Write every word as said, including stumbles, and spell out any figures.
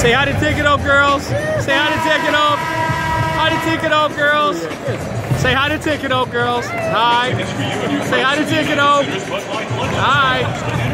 Say hi to Ticket Oak, girls. Say hi to Ticket Oak. Hi to Ticket Oak, girls. Say hi to Ticket Oak, girls. Hi. Say hi to Ticket Oak. Hi.